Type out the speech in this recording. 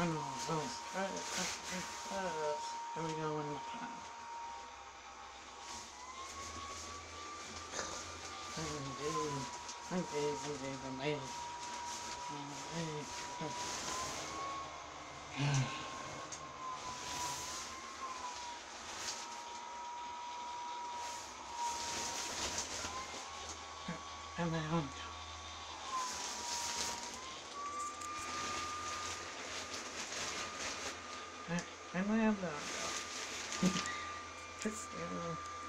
I know, here we go one more time. I made it. And then I have that.